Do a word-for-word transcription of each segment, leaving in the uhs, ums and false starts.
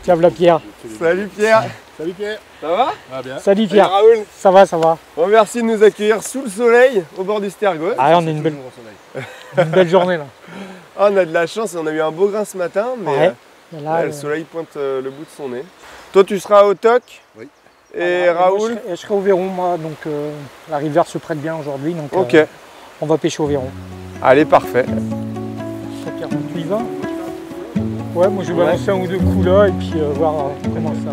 Tiens, voilà Pierre. Salut Pierre. Salut Pierre. Ça va? Ah bien. Salut Pierre. Salut Raoul. Ça va, ça va. Bon, merci de nous accueillir sous le soleil au bord du Stergoz. Ah, on a une belle, une belle journée là. Ah, on a de la chance, on a eu un beau grain ce matin, mais Ouais. euh, Là, ouais, euh, le soleil pointe euh, le bout de son nez. Toi, tu seras au Toc. Oui. Et voilà, Raoul. moi, je, serai, je serai au Véron, moi, donc euh, la rivière se prête bien aujourd'hui, donc Ok. euh, on va pêcher au Véron. Allez, parfait. Ça, Pierre, tu y vas? Ouais, moi je vais Ouais. balancer un ou deux coups là et puis euh, voir euh, comment ça.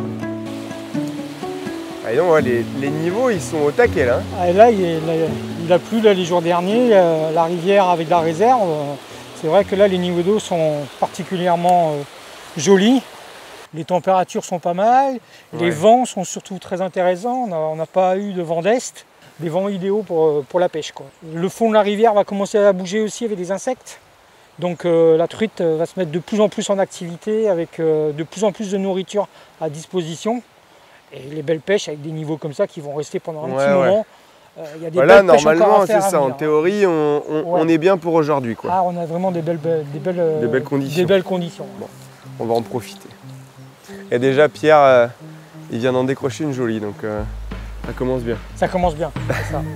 Ah, donc, ouais, les, les niveaux, ils sont au taquet là. Ah, et là, il, est- là, il a plu là, les jours derniers, euh, la rivière avec la réserve. euh, c'est vrai que là, les niveaux d'eau sont particulièrement euh, jolis. Les températures sont pas mal, les Ouais. vents sont surtout très intéressants. On n'a pas eu de vent d'est, des vents idéaux pour, pour la pêche, quoi. Le fond de la rivière va commencer à bouger aussi avec des insectes. Donc euh, la truite va se mettre de plus en plus en activité avec euh, de plus en plus de nourriture à disposition. Et les belles pêches avec des niveaux comme ça qui vont rester pendant un Ouais, petit ouais. moment. Euh, Il y a des Voilà, belles pêches encore normalement, à faire c'est à ça. En venir. théorie, on, on- Ouais. on est bien pour aujourd'hui, quoi. Ah, on a vraiment des belles, belles- des belles, euh, Des belles conditions. Des belles conditions. Bon. On va en profiter. Et déjà, Pierre, euh, il vient d'en décrocher une jolie, donc euh, ça commence bien. Ça commence bien, c'est ça.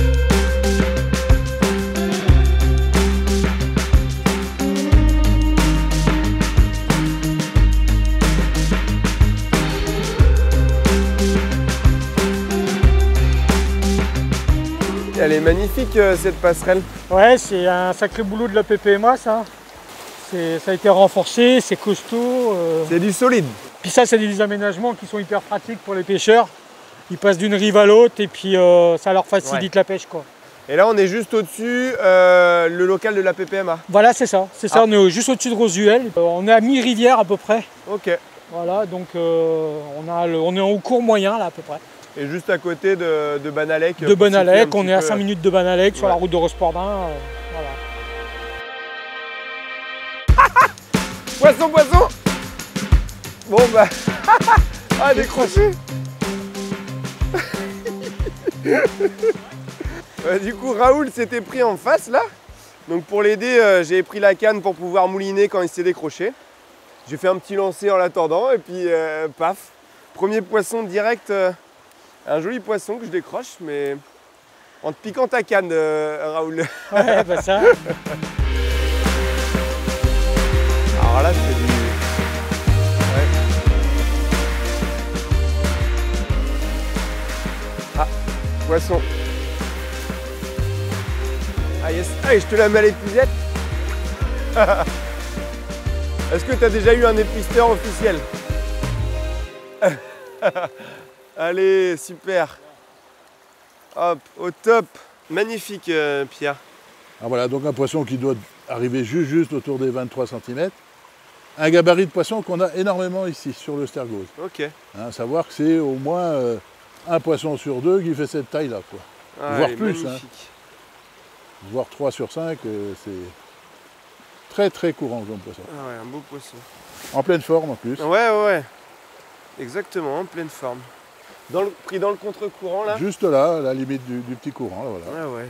Elle est magnifique, euh, cette passerelle. Ouais, c'est un sacré boulot de la P P M A, ça. C'est- Ça a été renforcé, c'est costaud. euh. C'est du solide. Puis ça, c'est des aménagements qui sont hyper pratiques pour les pêcheurs. Ils passent d'une rive à l'autre et puis euh, ça leur facilite la pêche, quoi. Et là, on est juste au-dessus, euh, le local de la P P M A. Voilà, c'est ça. C'est ça, Ah. on est au- juste au-dessus de Rosuel. Euh, on est à mi-rivière à peu près. Ok. Voilà, donc euh, on, a le- on est en cours moyen là à peu près. Et juste à côté de, de Banalec. De pour Banalec, situer un on petit est à peu, cinq minutes de Banalec sur Ouais. la route de Rospordin. euh, voilà. Poisson, poisson. Bon bah. Ah, décroché. Ouais, du coup, Raoul s'était pris en face là. Donc pour l'aider, euh, j'ai pris la canne pour pouvoir mouliner quand il s'est décroché. J'ai fait un petit lancer en l'attendant et puis euh, paf. Premier poisson direct. euh, un joli poisson que je décroche, mais en te piquant ta canne, euh, Raoul. Ouais, bah ça. Alors là, je fais du. Ouais. Ah, poisson. Ah yes. Ah, et je te la mets à l'épuisette. Est-ce que tu as déjà eu un épisteur officiel? Allez, super. Hop, au top. Magnifique, euh, Pierre. Ah, voilà, donc un poisson qui doit arriver juste, juste autour des vingt-trois centimètres. Un gabarit de poisson qu'on a énormément ici sur le Stergoz. Ok. Hein, savoir que c'est au moins euh, un poisson sur deux qui fait cette taille-là, quoi. Ah, Voire elle est plus, hein. magnifique. Voire trois sur cinq, euh, c'est très très courant comme poisson. Ah ouais, un beau poisson. En pleine forme en plus. Ouais, ouais, ouais. Exactement, en pleine forme. Dans le, pris dans le contre-courant là. Juste là, à la limite du, du petit courant, là, voilà. Ouais, ouais.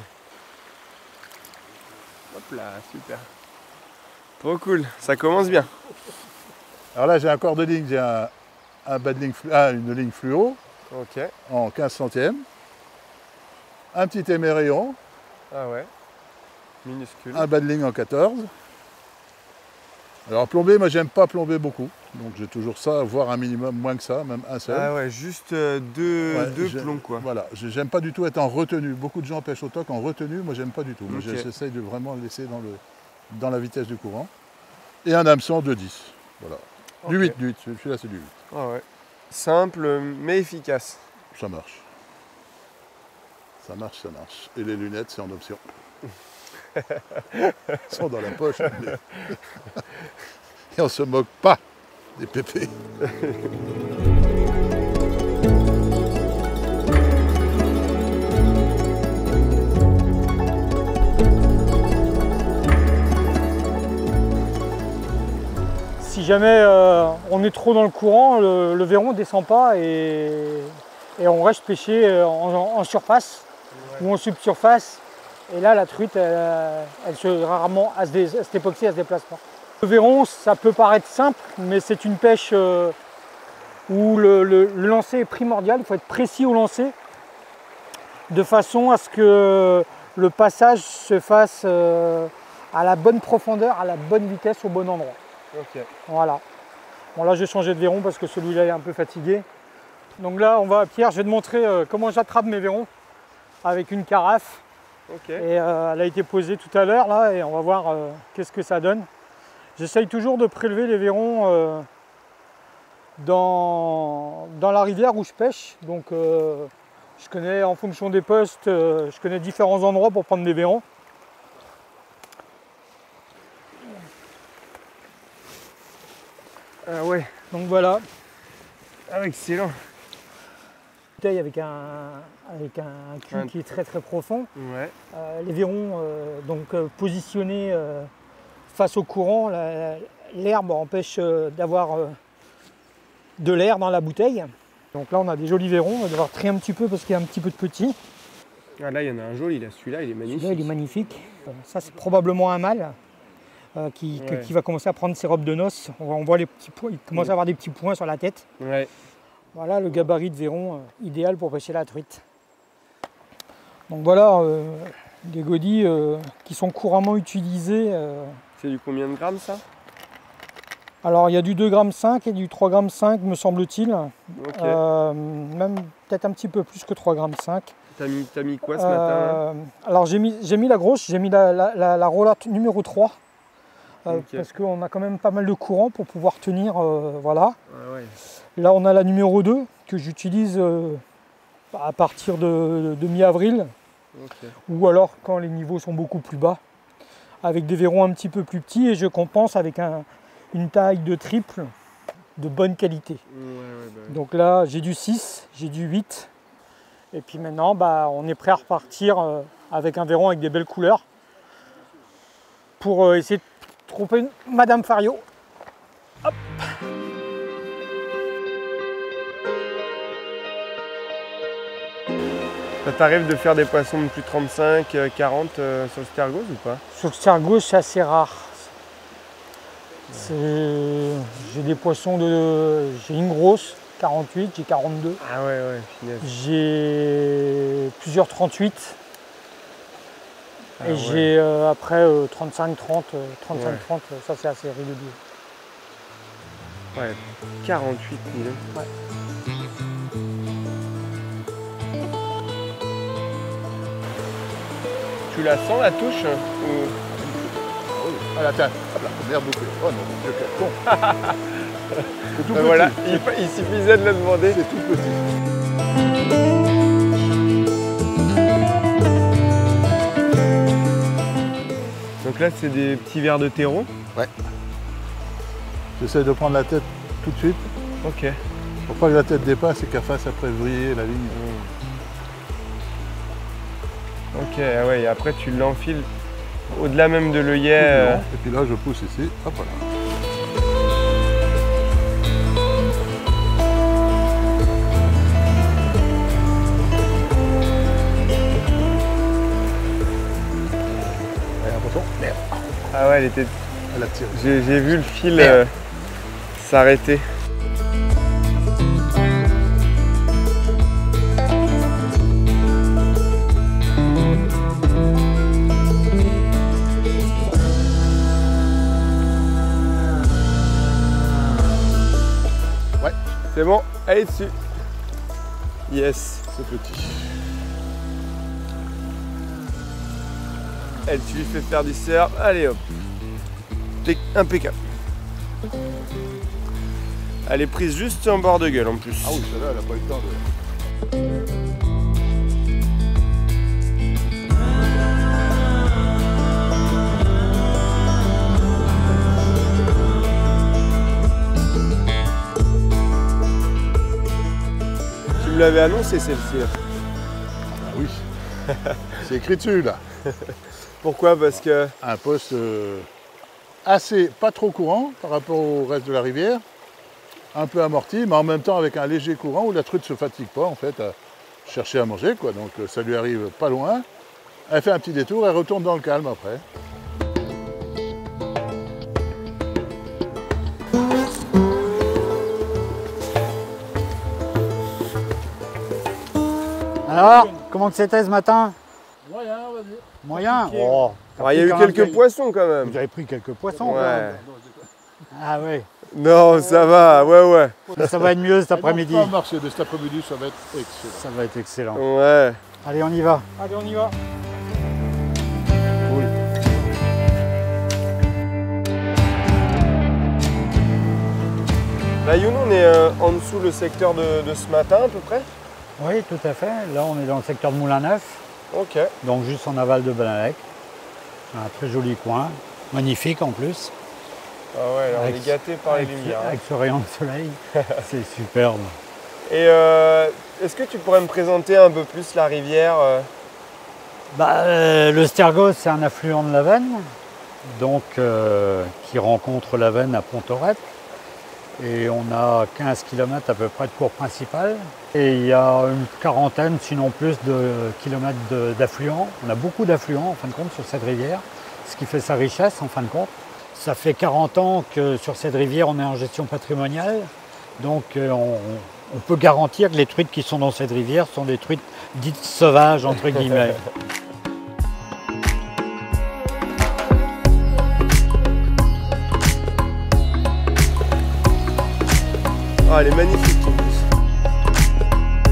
Hop là, super. Trop cool, ça commence bien. Alors là, j'ai un corps de ligne, j'ai un, un bas de ligne flu- ah, une ligne fluo Ok. en quinze centièmes. Un petit émerillon, Ah ouais. Minuscule. un bas de ligne en quatorze. Alors plomber, moi j'aime pas plomber beaucoup, donc j'ai toujours ça, voire un minimum moins que ça, même un seul. Ah ouais, juste euh, deux, Ouais, deux j'ai- plombs quoi. Voilà, j'ai- j'aime pas du tout être en retenue. Beaucoup de gens pêchent au toc en retenue, moi j'aime pas du tout. Moi Ok. j'essaye de vraiment le laisser dans, le, dans la vitesse du courant. Et un hameçon de dix, voilà. Du Ok. huit, du huit, celui-là c'est du huit, Ah ouais. Simple mais efficace. ça marche. Ça marche, ça marche. Et les lunettes c'est en option. Elles sont dans la poche. mais- Et on se moque pas des pépés. Si jamais euh, on est trop dans le courant, le, le Véron ne descend pas et, et on reste pêcher euh, en, en surface ou en subsurface. Et là, la truite, elle, elle se, rarement, à, se dé- à cette époque-ci, elle ne se déplace pas. Le Véron, ça peut paraître simple, mais c'est une pêche euh, où le, le, le lancer est primordial, il faut être précis au lancer, de façon à ce que le passage se fasse euh, à la bonne profondeur, à la bonne vitesse, au bon endroit. Ok. Voilà. Bon là, j'ai changé de verron parce que celui-là est un peu fatigué. Donc là, on va, Pierre, je vais te montrer euh, comment j'attrape mes verrons avec une carafe. Ok. Et euh, elle a été posée tout à l'heure là, et on va voir euh, qu'est-ce que ça donne. J'essaye toujours de prélever les verrons euh, dans, dans la rivière où je pêche. Donc euh, je connais en fonction des postes, euh, je connais différents endroits pour prendre des verrons. Ah ouais. Donc voilà. Ah excellent. Avec un, avec un cul Un... qui est très très profond. Ouais. Euh, les verrons euh, donc euh, positionnés euh, face au courant, l'herbe empêche euh, d'avoir euh, de l'air dans la bouteille. Donc là on a des jolis verrons, on va devoir trier un petit peu parce qu'il y a un petit peu de petits. Ah là il y en a un joli, là celui-là il est magnifique. Celui-là il est magnifique. Bon, ça c'est probablement un mâle euh, qui, ouais. qui va commencer à prendre ses robes de noces. On, on voit les petits points, il commence ouais. à avoir des petits points sur la tête. Ouais. Voilà le gabarit de verron euh, idéal pour pêcher la truite. Donc voilà euh, des godilles euh, qui sont couramment utilisés. Euh... C'est du combien de grammes ça? Alors il y a du deux virgule cinq grammes et du trois virgule cinq grammes me semble-t-il. Okay. Euh, même peut-être un petit peu plus que trois virgule cinq grammes. T'as mis, t'as mis quoi ce euh, matin? Alors j'ai mis, j'ai mis la grosse, j'ai mis la, la, la, la Rolla numéro trois. Euh, okay. Parce qu'on a quand même pas mal de courant pour pouvoir tenir, euh, voilà. Ah ouais. Là on a la numéro deux que j'utilise euh, à partir de, de mi-avril. Okay. Ou alors quand les niveaux sont beaucoup plus bas, avec des verrons un petit peu plus petits, et je compense avec un, une taille de triple de bonne qualité. Ouais, ouais, bah ouais. Donc là j'ai du six, j'ai du huit, et puis maintenant bah, on est prêt à repartir euh, avec un verron avec des belles couleurs pour euh, essayer de tromper Madame Fario. Hop. Ça t'arrive de faire des poissons de plus de trente-cinq, quarante euh, sur le stergos ou pas? Sur le stergos, c'est assez rare. Ouais. J'ai des poissons de... J'ai une grosse, quarante-huit, j'ai quarante-deux. Ah ouais, ouais, finesse. J'ai plusieurs trente-huit. Ah, et ouais. J'ai euh, après euh, trente-cinq, trente, trente-cinq, ouais. trente, ça c'est assez régulier. Ouais, quarante-huit mille. Ouais. Tu la sens la touche ou... Ah là, tiens, hop là, merde bouffée. Oh non, je quel con. C'est tout ben petit. Voilà, il, il suffisait de le demander. C'est tout petit. Donc là, c'est des petits verres de terreau. Ouais. J'essaie de prendre la tête tout de suite. Ok. Pour pas que la tête dépasse et qu'elle fasse après vriller la ligne. Mmh. Ok, ah ouais, et après tu l'enfiles au-delà même de l'œillet. Euh... Et puis là, je pousse ici. Hop voilà. Merde. Ah ouais, elle était. Elle a tiré. J'ai vu le fil euh, s'arrêter. Ouais. C'est bon, elle est dessus. Yes. C'est petit. Elle, tu lui fais faire du surf, allez hop. Impeccable. Elle est prise juste en bord de gueule en plus. Ah oui, celle-là, elle n'a pas eu le temps de... Tu me l'avais annoncé celle-ci. Ah bah oui. C'est écrit dessus là. Pourquoi? Parce que... Un poste euh, assez, pas trop courant par rapport au reste de la rivière, un peu amorti, mais en même temps avec un léger courant où la truite ne se fatigue pas en fait à chercher à manger, quoi. Donc ça lui arrive pas loin. Elle fait un petit détour, elle retourne dans le calme après. Alors, comment que c'était ce matin? Moyen, vas-y. Moyen? Oh, Ah, il y a eu quelques même... poissons quand même. Vous avez pris quelques poissons? Ouais. Quand même. Ah oui. Non, ça va, ouais, ouais. Ça va être mieux cet après-midi. Ça va marcher, mais cet après-midi, ça va être excellent. Ça va être excellent. Ouais. Allez, on y va. Allez, on y va. Cool. Là, Younou, on est euh, en dessous le secteur de, de ce matin à peu près. Oui, tout à fait. Là, on est dans le secteur de Moulin Neuf, Ok. donc juste en aval de Benalec. Un très joli coin, magnifique en plus. Ah ouais, là, on Avec- est gâté par les avec, lumières. hein. avec ce rayon de soleil, c'est superbe. Et euh, est-ce que tu pourrais me présenter un peu plus la rivière euh Bah, euh, le Stergos, c'est un affluent de la Venne, donc euh, qui rencontre la Venne à Pontorep. Et on a quinze kilomètres à peu près de cours principal. Et il y a une quarantaine, sinon plus, de kilomètres de- d'affluents. On a beaucoup d'affluents en fin de compte sur cette rivière, ce qui fait sa richesse en fin de compte. Ça fait quarante ans que sur cette rivière, on est en gestion patrimoniale. Donc euh, on, on peut garantir que les truites qui sont dans cette rivière sont des truites dites sauvages, entre guillemets. Ah, elle est magnifique en plus.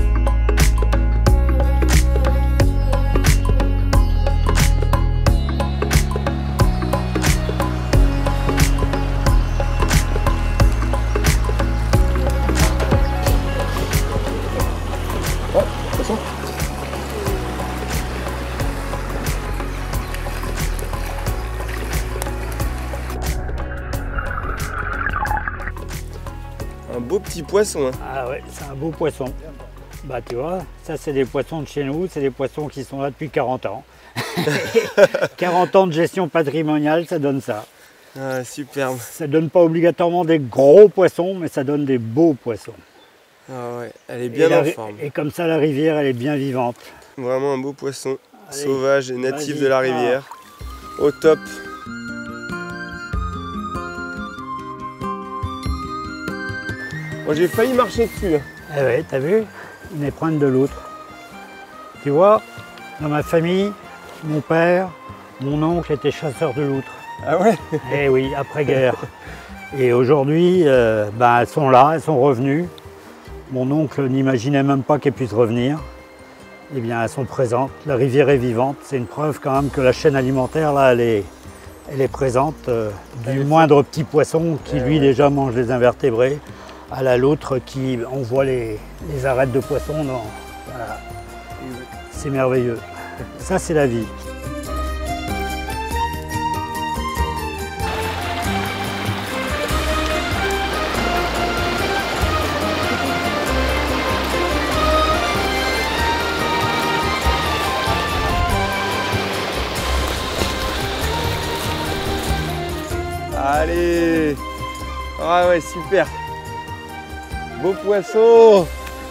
Un beau petit poisson. Hein. Ah ouais, c'est un beau poisson. Bah tu vois, ça c'est des poissons de chez nous, c'est des poissons qui sont là depuis quarante ans. quarante ans de gestion patrimoniale, ça donne ça. Ah, superbe. Ça donne pas obligatoirement des gros poissons, mais ça donne des beaux poissons. Ah ouais, elle est bien et, la en ri- forme. et comme ça, la rivière, elle est bien vivante. Vraiment un beau poisson. Allez, Sauvage et natif vas-y. de la rivière. Au top. Moi j'ai failli marcher dessus. hein. Eh ouais, t'as vu? Une épreinte de l'autre. Tu vois, dans ma famille, mon père, mon oncle était chasseur de loutres. Ah ouais. Eh oui, après-guerre. Et aujourd'hui, euh, ben, elles sont là, elles sont revenues. Mon oncle n'imaginait même pas qu'elles puissent revenir. Eh bien, elles sont présentes. La rivière est vivante. C'est une preuve quand même que la chaîne alimentaire, là, elle est, elle est présente. euh, du moindre petit poisson qui, lui, déjà mange les invertébrés, à la l'autre qui envoie les, les arêtes de poissons. dans- Voilà. C'est merveilleux. Ça, c'est la vie. Allez. Ah ouais, super. Beau poisson.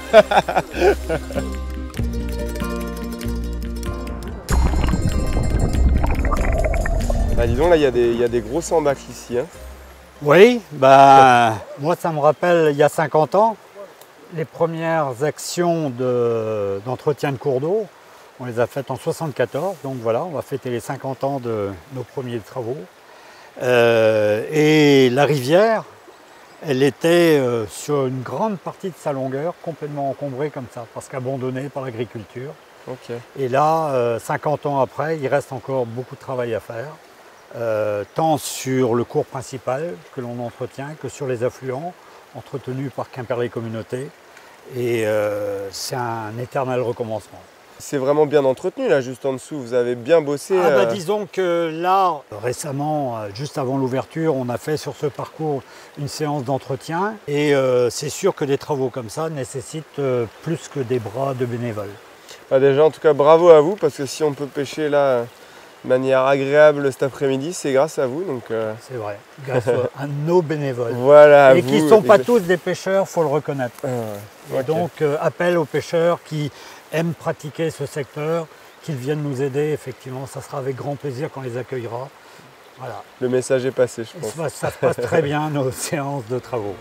Bah dis donc, là il y, a des- il y a des gros sambacs ici. Hein. Oui, bah, moi ça me rappelle il y a cinquante ans, les premières actions de- d'entretien de, cours d'eau. On les a faites en soixante-quatorze, donc voilà, on va fêter les cinquante ans de nos premiers travaux. Euh, et la rivière, elle était euh, sur une grande partie de sa longueur complètement encombrée comme ça, parce qu'abandonnée par l'agriculture. Ok. Et là, euh, cinquante ans après, il reste encore beaucoup de travail à faire, euh, tant sur le cours principal que l'on entretient que sur les affluents entretenus par Quimperlé Communauté. Et euh, c'est un éternel recommencement. C'est vraiment bien entretenu là, juste en dessous. Vous avez bien bossé. Ah bah euh, disons que là, récemment, euh, juste avant l'ouverture, on a fait sur ce parcours une séance d'entretien. Et euh, c'est sûr que des travaux comme ça nécessitent euh, plus que des bras de bénévoles. bah, déjà, en tout cas, bravo à vous parce que si on peut pêcher là de manière agréable cet après-midi, c'est grâce à vous. Donc euh, C'est vrai, grâce à nos bénévoles. voilà. à Et vous. qui ne sont pas Exact- tous des pêcheurs, il faut le reconnaître. Ah, Et ok. donc, euh, appel aux pêcheurs qui aiment pratiquer ce secteur, qu'ils viennent nous aider. Effectivement, ça sera avec grand plaisir qu'on les accueillera. Voilà. Le message est passé, je pense. Ça, ça se passe très bien, nos séances de travaux.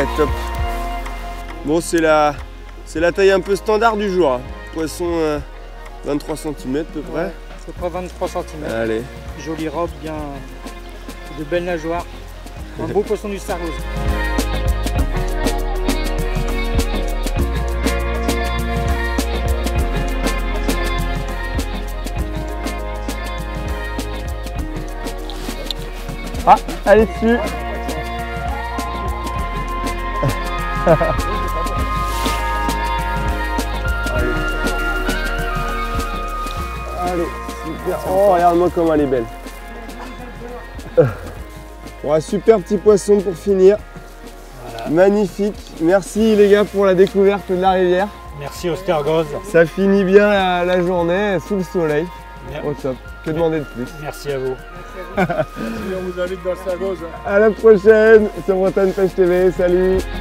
Ouais, top. Bon, c'est la, c'est la taille un peu standard du jour. Hein. Poisson euh, vingt-trois centimètres à peu près. Ouais, c'est près vingt-trois centimètres. Allez. Jolie robe, bien de belles nageoires. Un beau poisson du Stargos. Ah, allez dessus. Allez. Allez, super. Oh, regarde-moi comment elle est belle. Bon, un super petit poisson pour finir. Voilà. Magnifique. Merci les gars pour la découverte de la rivière. Merci au Stergoz. Ça finit bien la, la journée sous le soleil. Bien. Au top. Que demander de plus? Merci à vous. Si on vous invite dans le Stergoz. À la prochaine sur Bretagne Pêche T V. Salut.